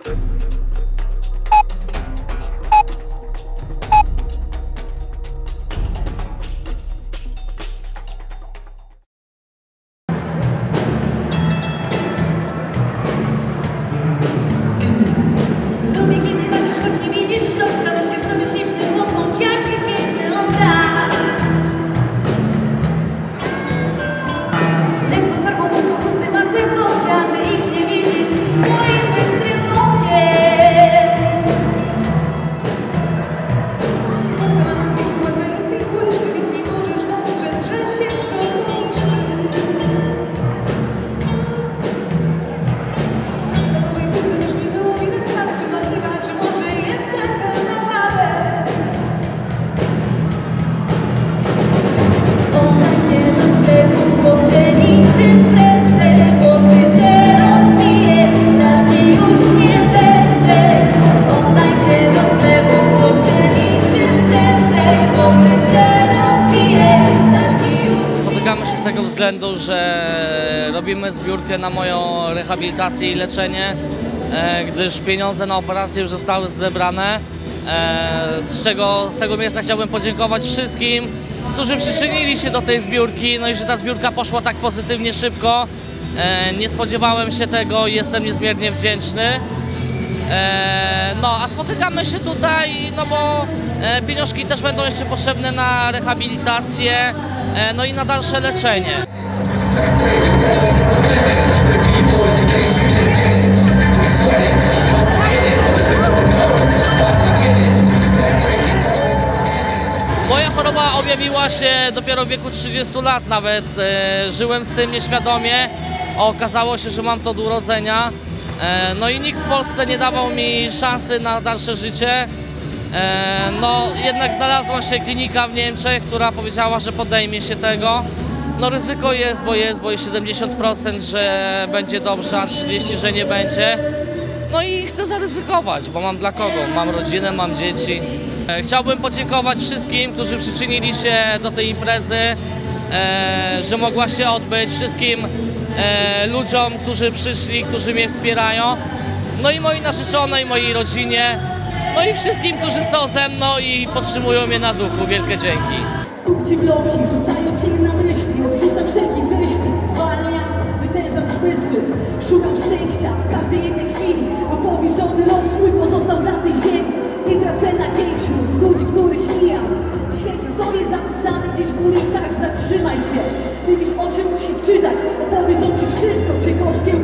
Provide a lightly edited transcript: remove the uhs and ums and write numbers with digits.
Względu, że robimy zbiórkę na moją rehabilitację i leczenie, gdyż pieniądze na operację już zostały zebrane, z tego miejsca chciałbym podziękować wszystkim, którzy przyczynili się do tej zbiórki, no i że ta zbiórka poszła tak pozytywnie szybko. Nie spodziewałem się tego i jestem niezmiernie wdzięczny. No a spotykamy się tutaj, no bo pieniążki też będą jeszcze potrzebne na rehabilitację, no i na dalsze leczenie. Moja choroba objawiła się dopiero w wieku 30 lat nawet. Żyłem z tym nieświadomie. Okazało się, że mam to od urodzenia. No i nikt w Polsce nie dawał mi szansy na dalsze życie. No jednak znalazła się klinika w Niemczech, która powiedziała, że podejmie się tego. No ryzyko jest, bo jest 70%, że będzie dobrze, a 30%, że nie będzie. No i chcę zaryzykować, bo mam dla kogo? Mam rodzinę, mam dzieci. Chciałbym podziękować wszystkim, którzy przyczynili się do tej imprezy, że mogła się odbyć, wszystkim ludziom, którzy przyszli, którzy mnie wspierają, no i mojej narzeczonej, mojej rodzinie, no i wszystkim, którzy są ze mną i podtrzymują mnie na duchu. Wielkie dzięki. Kupcie bloki, rzucają cień na myśli, odrzucam wszelki wyścig, zwalniam, wytężam zmysły, szukam szczęścia w każdej jednej chwili, bo powieszony los mój pozostał na tej ziemi. Nie tracę nadziei wśród ludzi, których mijam. Ciche historie zapisane gdzieś w ulicach, zatrzymaj się, w ich oczy musi wczytać, opowiedzą ci wszystko, Czajkowskie